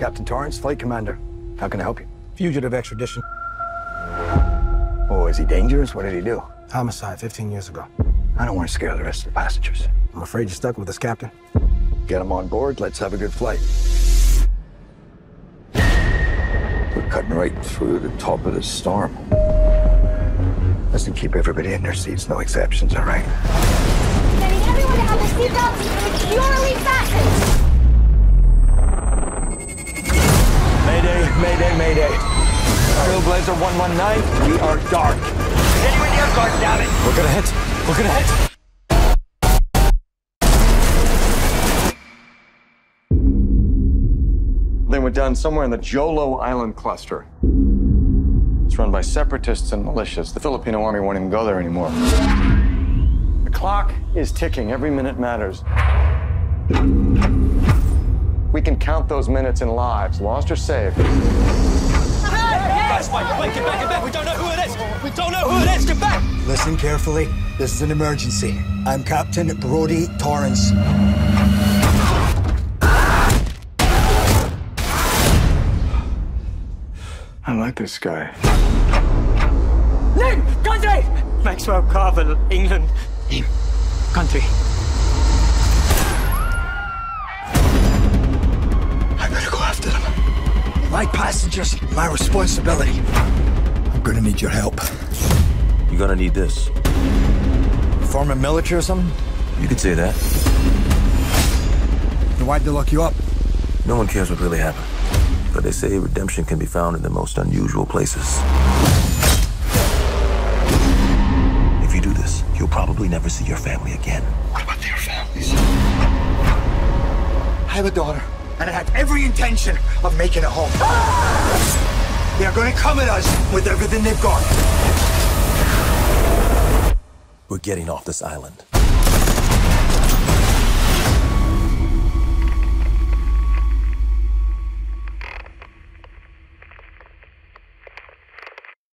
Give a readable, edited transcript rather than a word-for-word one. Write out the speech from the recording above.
Captain Torrance, flight commander. How can I help you? Fugitive extradition. Oh, is he dangerous? What did he do? Homicide 15 years ago. I don't want to scare the rest of the passengers. I'm afraid you're stuck with us, Captain. Get him on board. Let's have a good flight. We're cutting right through the top of the storm. Listen, keep everybody in their seats. No exceptions, all right? I need everyone to have their seatbelts securely fastened. Mayday, mayday, mayday. Trailblazer 119, we are dark. Continuing the guard, damn it! We're gonna hit. We're gonna hit. They went down somewhere in the Jolo Island cluster. It's run by separatists and militias. The Filipino army won't even go there anymore. The clock is ticking. Every minute matters. We can count those minutes in lives, lost or saved. Guys, fight! Quick, get back! We don't know who it is! We don't know who it is! Get back! Listen carefully. This is an emergency. I'm Captain Brodie Torrance. I like this guy. Name! Country! Maxwell Carvel, England. Name. Country. I better go after them. My passengers, my responsibility. I'm gonna need your help. You're gonna need this. Former military or something? You could say that. Then why'd they lock you up? No one cares what really happened. But they say redemption can be found in the most unusual places. If you do this, you'll probably never see your family again. What about their families? I have a daughter, and I had every intention of making it home. They are going to come at us with everything they've got. We're getting off this island.